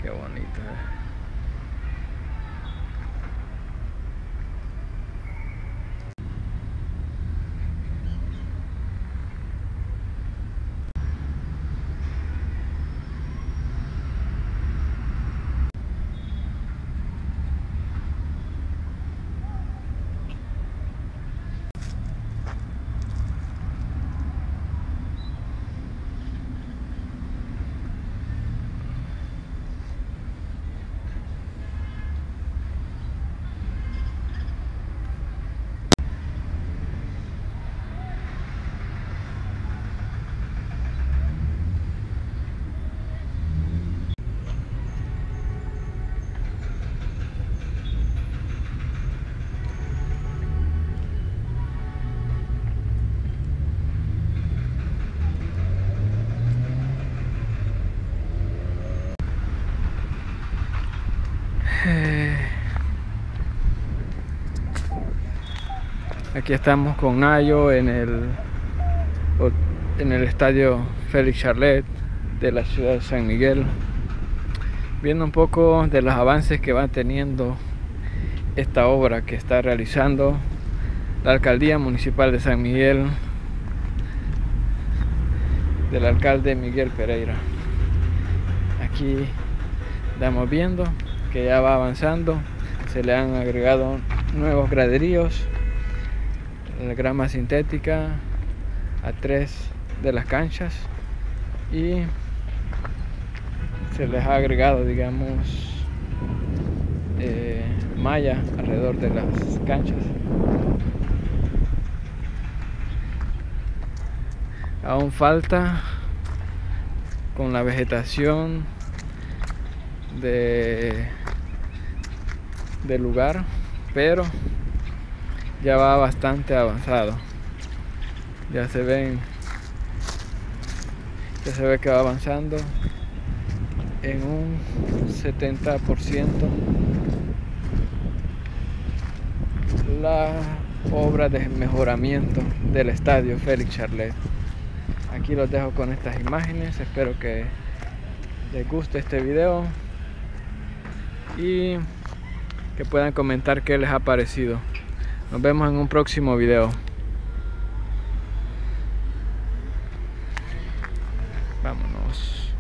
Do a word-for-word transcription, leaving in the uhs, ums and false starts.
Qué bonito, eh. Aquí estamos con Nayo en el, en el estadio Félix Charlet de la ciudad de San Miguel, viendo un poco de los avances que va teniendo esta obra que está realizando la alcaldía municipal de San Miguel, del alcalde Miguel Pereira. Aquí estamos viendo que ya va avanzando, se le han agregado nuevos graderíos, la grama sintética a tres de las canchas y se les ha agregado, digamos, eh, malla alrededor de las canchas. Aún falta con la vegetación de del lugar, pero ya va bastante avanzado. Ya se ven, ya se ve que va avanzando en un setenta por ciento la obra de mejoramiento del estadio Félix Charlet. Aquí los dejo con estas imágenes, espero que les guste este video y que puedan comentar qué les ha parecido. Nos vemos en un próximo video. Vámonos.